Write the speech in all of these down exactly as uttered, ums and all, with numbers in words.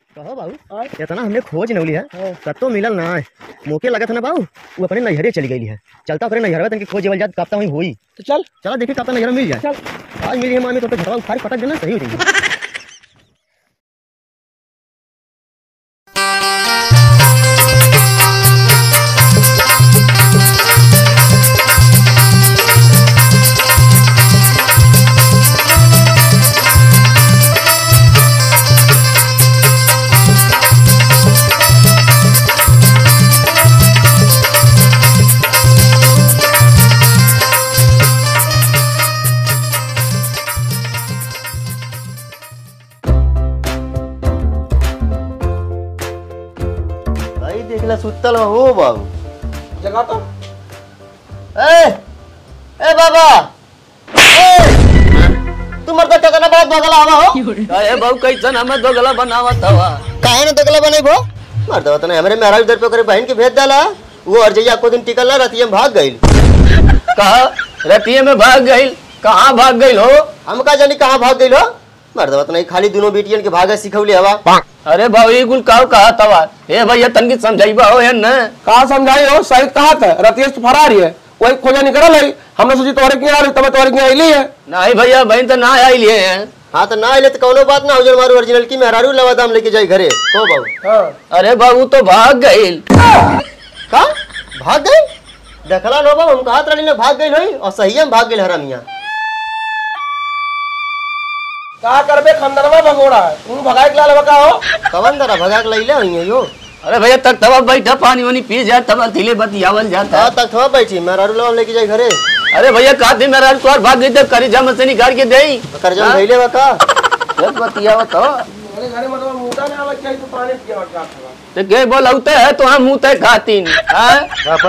कहो बाबू इतना हमने खोज नौली है कत्तो मिलल ना मौके लगा था ना बाबू वो अपने नैहरे चली गई है। चलता अपने नैहर में खोज जेवल जात कापता वहीं हुई तो चल चला देखिए कापता नैहर मिल जाए। चल आज मिली है मामी तो घर उखाड़ पटक देना सही हो जाएगी। देखला सुतल हो बाबू जगा तो ए ए बाबा ए तू मरदा टकना बहुत बगला आवा हो ए बाबू कैसन हमें दोगला बनावत हवा काहे न दोगला बनै भो मरदा तने हमरे मेरा इधर पे करे बहन के भेज देला वो अर्जैया को दिन टिकल रतिया में भाग गइल। कहा रतिया में भाग गइल? कहां भाग गइल हो? हम का जानी कहां भाग गइल हो मरदा तने खाली दोनों बेटियन के भागे सिखौली हवा। अरे बाबू ये गुल काव कहा तवा ए भैया तनकी समझाइबा हो है न कहा समझाई हो सही कहा था रतिया तो फरार है कोई खोजा निकल है हमने सोची तोरे की आ रही तब तोरे की आईली है नहीं भैया बहन तो ना आईली है। हां तो ना आईले तो कोनो बात ना हो जन मारू ओरिजिनल की मेहरारू लवा दाम लेके जाई घरे को बाबू। हां अरे बाबू तो भाग गइल। का भाग गइल? देखला नो बाबू हम कहत रही ना भाग गइल होई और सही में भाग गइल हरामिया। का करबे खंदरवा भगोड़ा तू भगाई के लाल बका हो कवन दरा भगा के लइले होई यो। अरे भैया तक तब बैठा पानी वानी पी जा तब थिले बतियावल जाता। हां तक थवा बैठी मेहरारू लवा लेके जाई घरे। अरे भैया काते मेरा तोर भाग गई तो करीजा में से निकाल के देई करजा धइले बका जब बतियावत हो अरे घरे मतलब मुंडा ने आवे चाहिए तो पानी पिया का तो के बोलौते है तो हम मुंह ते खातीन हैं।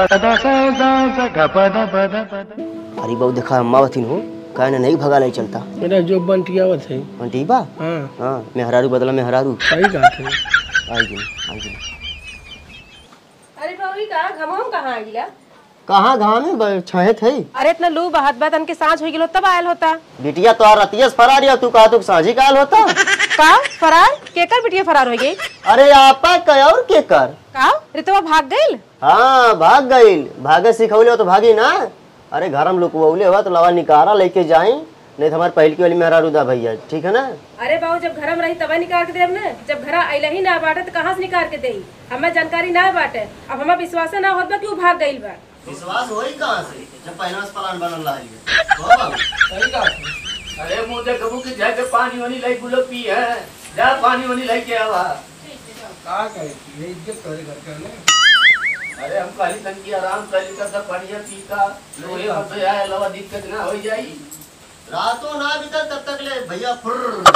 अरे बाबू देखा अम्मा बथिन हो काहे नहीं भगा नहीं चलता मेरा जो बंटियावत है बंटीबा। हां हां मेहरारू बदला मेहरारू सही बात है आई गई आई गई। अरे बाबू का घमम कहां आ गिला कहां घाम में छहे थे। अरे इतना लू बहत बा तन के सांझ हो गेलो तब आयल होता बिटिया तो रतियस फरार या तू कहा तू साझी काल होता का फरार केकर बिटिया फरार हो गई? अरे आपा कय और के कर का रितवा भाग गइल? हां भाग गइल भागे सिखौले तो भागी ना। अरे घर हम लुकवले हुआ तो लवा निकारा लेके जाई नहीं तो हमारे पहल की वाली मेहरारू दा भैया ठीक है ना। अरे बाबू जब घर में रही तब निकाल के देब ना जब घर आइला ही ना बाटे तो कहां से निकाल के देई हमें जानकारी ना बाटे अब हमें विश्वास ना होत बा कि भाग गइल बा। विश्वास होई कहां से जब पहला से प्लान बनल रही हो बाबू सही बात। अरे मुंह दे कबू के जाके पानी वानी लाई गुलो पी है जा पानी वानी लाई के आवा का करे ये इज्जत करे घर के ने। अरे हम काली तन की आराम काली का सब बढ़िया पी का लोहे में आए लवा दिक्कत ना हो जाई रातों ना भीतर तब तक ले भैया फुर।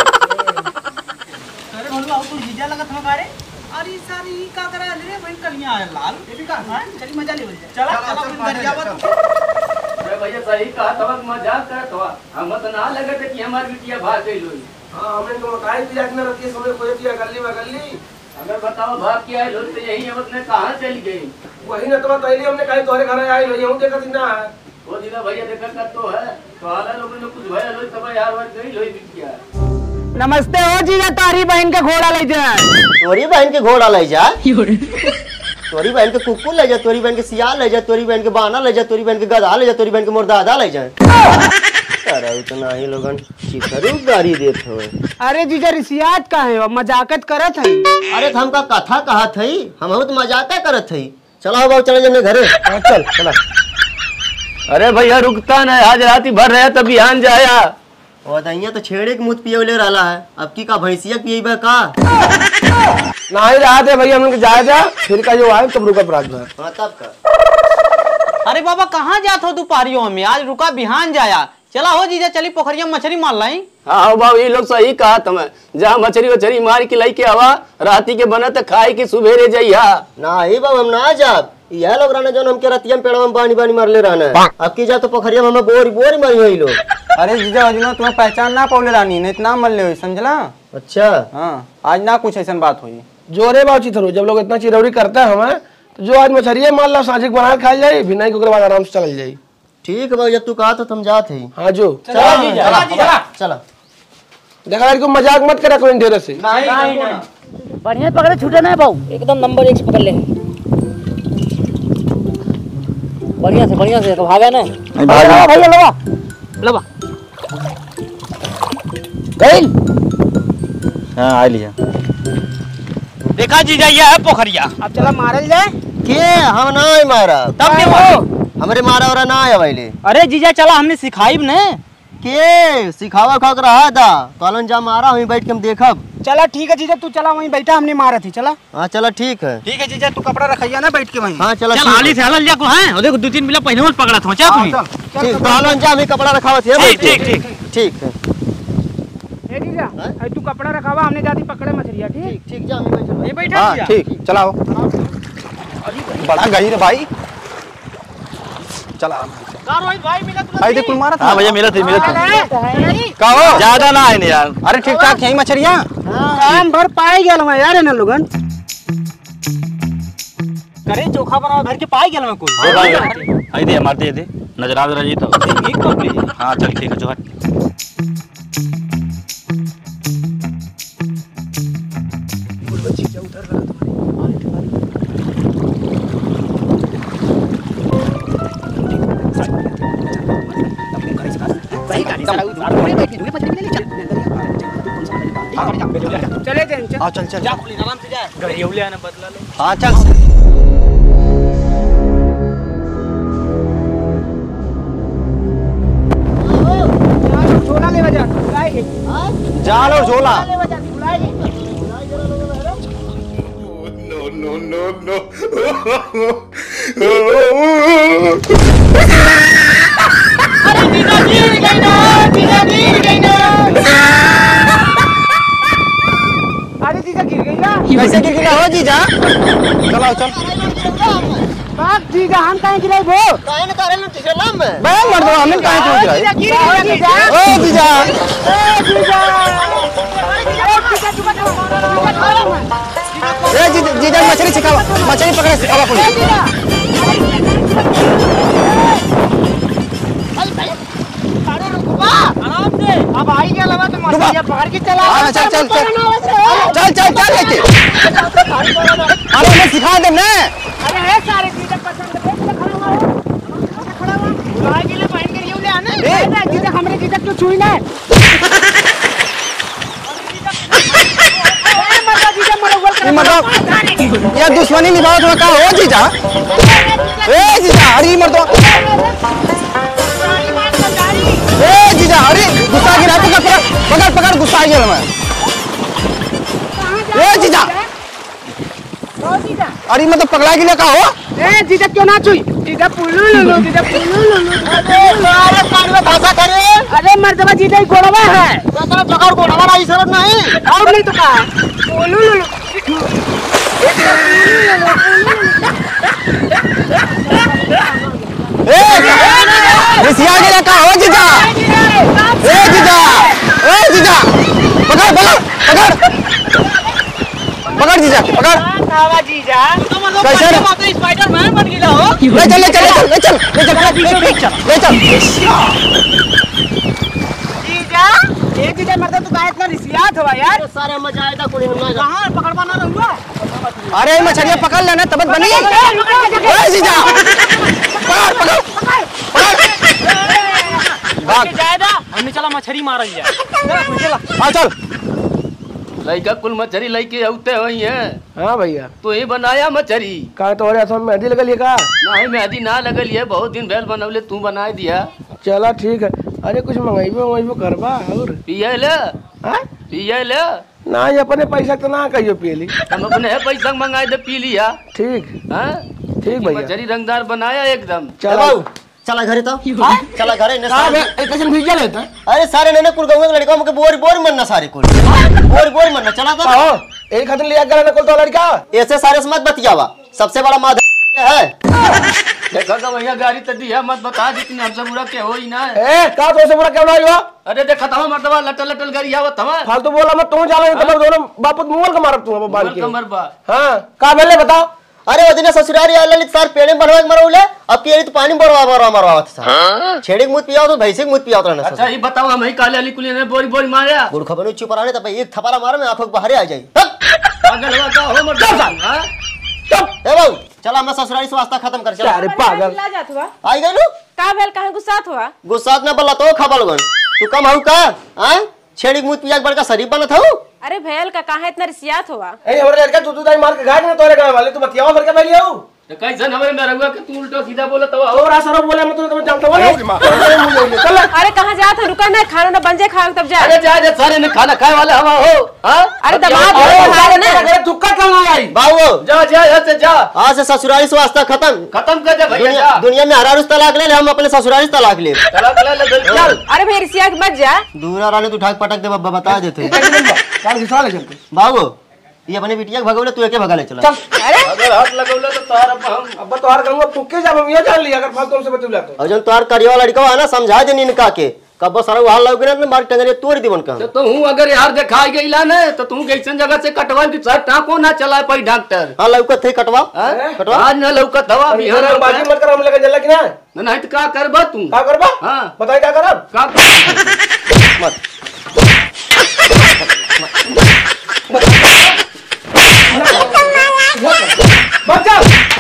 अरे बोलवा तू जीजा लगत हम कारे अरे सारी का करा ले भाई कलियां आए लाल ये भी का हां चली मजा ले चला चला अपन घर जावत। अरे भैया सही कहा तब मजाक कर तो हम तो ना लगे थे कि हमारी बिटिया भाग गई लोई। हां हमने तो बताई थी आज ना रतिया समय कोई दिया गली में गली हमें बताओ भाग क्या है लोग तो यही हम अपने कहां चली गई वही ना तो बताइली हमने कहीं तोरे घर आई रही हूं देखत ना वो दिना भैया देखा कर तो है तो आला लोगों ने कुछ भया लोई तब यार वर गई लोई बिटिया। नमस्ते हो जीजा तारी बहन का घोड़ा ले जाए तोरी बहन के घोड़ा ले जा तोरी बहन के कुकुर ले जा तोरी बहन के सियाल ले जा तोरी बहन के बाना ले जा तोरी बहन के गधा ले जा तोरी बहन के मुर्दादा ले जा। अरे उतना ही लोगन चितरू गाड़ी देत हो। अरे जीजा रिसियात का है मजाकत करत है। अरे तो हमका कथा कहा थई हम बहुत मजाक करत थई चलो बाबू चले जने घरे चल चला। अरे भैया रुकता ना आज रात भर रहा तब बिहान जाया और दैया तो छेड़े के मुंह पियोले रहला है अब की का भैंसिया पिएबा का ना ही रहा थे भैया हमने जाया जा फिर का जो आए तब रुका प्रात भर। हां तब का अरे बाबा कहाँ जात हो तू पारियों में आज रुका बिहान जाया चला हो जीजा चली पोखरिया मछली मार लाई। हाँ बाबू ये लोग सही कहा तुम्हें जहाँ मछली वछली मार के लाई के आवा राती के बना तो खाए की सुबेरे जाइया ना ही बाबू हम ना जाब यह लोग रहना जो हमके रतिया में पेड़वा में बानी बानी मारले रहना अब की जा तो पोखरिया में हमें बोरी बोरी मारी होई लोग। अरे जीजा अजना तुम्हें पहचान ना पौले रानी नहीं इतना मल ले समझला। अच्छा हाँ आज ना कुछ ऐसा बात हुई जोरे बाची थरो जब लोग इतना चिरौरी करता है हमें तो जो आज मछरिया मान ला साझी बना खा जाए बिना के बाद आराम से चल जाए। ठीक है भाई जब तू कहा तो तुम जाते ही। हाँ जो चला चला चला देखा को मजाक मत करा कोई ढेर से नहीं नहीं बढ़िया पकड़े छूटे ना भाऊ एकदम नंबर एक से पकड़ ले बढ़िया से बढ़िया से तो भागा ना भैया भैया लवा लवा गइल हां आ लिया देखा जीजा ये है पोखरिया अब चला मारल जाए के हम ना मारा तब के हो हमरे मारा और ना आवेले। अरे जीजा चला हमने सिखाई ने के सिखावा खा रहा था कॉलन जा मारा वहीं बैठ के हम देखब। चला ठीक है जीजा तू चला वहीं बैठा हमने मारा थी चला हाँ चला ठीक है ठीक है जीजा तू कपड़ा रखिया ना बैठ के वहीं हाँ चला चल हाली से हलल जा को है देखो दो तीन मिला पहले मत पकड़ा था चा तू ठीक कॉलन जा हमें कपड़ा रखावत है ठीक ठीक ठीक ठीक है ए जीजा ए तू कपड़ा रखावा हमने जाती पकड़े मछलियां ठीक ठीक जा हमें बैठ ये बैठा हां ठीक चलाओ बड़ा गई रे भाई चला रोहित भाई मिला तू भाई देख कुल मारा था। हाँ भैया मिला थी मिला थी का हो ज्यादा ना है यार। अरे ठीक ठाक यही मछलियां काम भर पाए गेल मैं यार ना लोगन करे चोखा बना भर के पाए गेल मैं कोई आई दे मारते दे नजर आ रही तो एक कप ले हाँ चल ठीक है जो हट चले चल हां चल चल जा खुली आराम से जा गरियौले आना बदला लो हां चल झोला ले जा जाल और झोला अरे जीजा गिर गई ना जीजा गिर गई ना अरे जीजा गिर गई ना कैसे गिर गया हो जीजा चलो चल बाप जीजा हम काहे गिराई भो काहे न करे लो टिकला में बे मर दो हमें काहे तू गिरा गिर गई जीजा ओ जीजा ए जीजा ए जीजा तू बता ए जीजा जीजा मछली सिखावा मछली पकड़े सिखावा कुल आराम से अब आई गया लगा तो मछलियां पकड़ के चला हां चल चल चल चल चल चल लेके अरे मैं सिखा दे ना अरे है सारे जीजा पसंद है खड़ा हुआ खड़ा हुआ बुलाए के लिए पहन के यूं ले आना ए जीजा हमरे जीजा क्यों छुई ना ये मतलब ये दुश्मनी निभाओ तो का हो जीजा ए जीजा अरे मर दो ए जीजा अरे गुस्सा गिरा पकड़ पकड़ पकड़ पकड़ गुस्सा आ गया मैं ए जीजा अरे मतलब पकड़ा के लिए का हो ए जीजा क्यों ना छुई जीजा पुल्लू लुलू जीजा पुल्लू लुलू अरे सारे कान में भाषा करे अरे मर्दबा जीजा ही गोड़वा है तो तेरा जगह गोड़वा रहा इस नहीं और नहीं तो का पुल्लू लुलू ए रिसिया के लिए का हो जीजा ए जीजा ए जीजा पकड़ पकड़ पकड़ पकड़ जीजा पकड़ कावा जीजा तुम लोग कैसे रे? तो स्पाइडरमैन बन गया हो ले चल ले चल ले चल ले चल बीचों बीच चल ले चल जीजा ए जीजा मर्द तू का इतना रिसियात हुआ यार सारे मजा आएगा कोई ना कहां पकड़वा ना रहूंगा अरे मछलियां पकड़ लेना तब बनी ए जीजा पकड़ पकड़ भाग जायदा हमने चला मछली मारल जाए चला चला आ चल लड़का कुल मछली लड़के औते हुई है। हाँ भैया तो ही बनाया मछली का तो और मेहंदी लगल है का नहीं मेहंदी ना लगल है बहुत दिन भेल बनवले तू बना दिया। चला ठीक है अरे कुछ मंगाइबो मंगाइबो करबा और पिए ले हाँ पिए ले ना ये अपने पैसा तो ना कहियो पियली हम अपने पैसा मंगाए दे पी लिया। ठीक हाँ ठीक भैया मछली रंगदार बनाया एकदम। चला चला घरे तो चला घरे ने का बे कैसे भिजा लेता अरे सारे ने कुल गांव के लड़का के बोर बोर मनना सारे कुल बोर बोर मनना चला तो आओ एक खातिर लिया गला न कोल तो लड़का ऐसे सारे से मत बतियावा सबसे बड़ा माध है देखा का भैया गाड़ी तो दिया मत बता जितनी हमसे बुरा के हो ही ना। ए का तो से बड़ा केवड़ा हुआ अरे देखा था मर्दवा लटल लटल गाड़ी आवत हवा फालतू बोला मत तू जाला तब दोनों बापू मोबाइल का मारब तू बाल के कमर बा। हां का बेले बताओ अरे वो दिन ससुरारी आया ललित सार पेड़े बनवा के मरौले अब केरी तो पानी बरवा बरवा मरवावत था छेड़ी के मुंह पियाओ तो भैंसे के मुंह पियाओ रहना अच्छा ये बताओ हम ही काले अली कुली ने बोरी बोरी मारया गुड़ खबर चुप रहा नहीं तो भाई एक थपारा मारा मैं आंखों के बाहर आ जाई पागल हुआ का हो मत हां चुप ए बाबू चल हमरा ससुराली से वास्ता खत्म कर चल। अरे पागल ला जात हुआ आई गइलू का भेल काहे गुस्सात हुआ गुस्सा न बल्ला तो खबल गन तू कम हऊ का हां छेड़ी मुंह पिया बड़का शरीफ बनत हऊ। अरे भेल का काहे इतना रिसियात हुआ ए हमरे लड़का तू तू दाई मार के गाड़ में तोरे गांव वाले तू बतियावा फिर के पहले आओ तो कैसन हमारे में रहुआ के तू उल्टा सीधा बोला तो और आसरो बोले मैं तुम जानता हूं ना चल अरे कहाँ जात है रुका ना खाना ना बन जाए खाओ तब जा अरे जा जा सारे ने खाना खाए वाले हवा हो हां अरे दमाद है ना अरे थुक्का क्यों आई बाबू जा जा यहाँ से जा आज से ससुराली से वास्ता खत्म खत्म कर दे भैया दुनिया जा दुनिया में हरारुस तलाक ले ले हम अपने ससुराली से तलाक ले तलाक ले ले चल अरे भाई रिसियात मत जा दूरा रानी तू ठाक पटक दे बब्बा बता देते काल घिसा ले चलते बाबू ये अपने बिटिया के भगवले तू एके भगा ले चला चल अरे अगर हाथ लगौला तो तार अब हम अब तो हर गंगा फुक्के जा हम ये जान लिया अगर फालतू हमसे बतौला तो और जन तोहार करिया लड़का है ना समझा दे इनका के कब सारा हाल लग ना मार टंगरे तोड़ दीवन का तो तू अगर यार दिखाई गईला ना तो तू कैसन जगह से कटवा की सर टाको ना चलाए पई डॉक्टर हां लौकत थे कटवा कटवा आज न लौकत हवा बिहार हम बाजी मत कर हम लगे जल्ला कि ना नहीं तो का करबा तू का करबा हां बताई क्या करब का मत बच्चा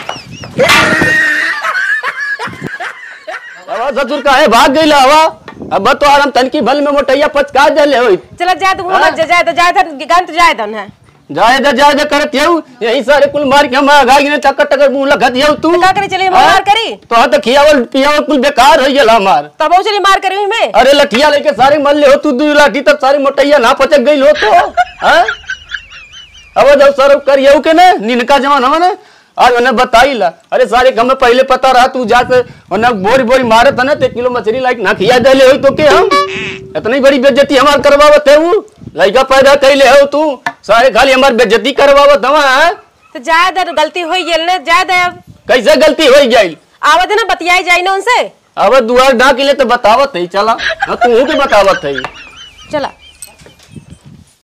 हवा ससुर का है भाग गईला हवा अब तो आराम तनकी भल में मोटैया पचका देले होई चला जा तू मत जा जा जा गंत जाए दन है जाए दे जाए दे करत यऊ यही सारे कुल मार के हम गाय ने टक्कर टक्कर मुंह लगत यऊ तू का करे चली मार करी तो तो खियावल पियावल कुल बेकार हो गेल हमार तब चली मार करी में अरे लठिया लेके सारे मल ले हो तू दू लाठी तक सारी मोटैया ना पचक गई हो तो हैं अब जब सर करियो के ना निनका जमाना में ना आज उन्हें बताई ला अरे सारे हमें पहले पता रहा तू जाके उन्हें बोरी बोरी मारत है ना तो किलो मछली लाइक ना खिया दे ले हो तो के हम इतनी बड़ी बेइज्जती हमार करवावत है वो लड़का पैदा कैले हो तू सारे खाली हमार बेइज्जती करवावत हवा है तो जाए दे गलती होई गेल ना जाए दे अब कैसे गलती हो गई आवत है ना बतियाई जाई ना उनसे अब दुआर ढाक ले तो बतावत है चला तू के बतावत है चला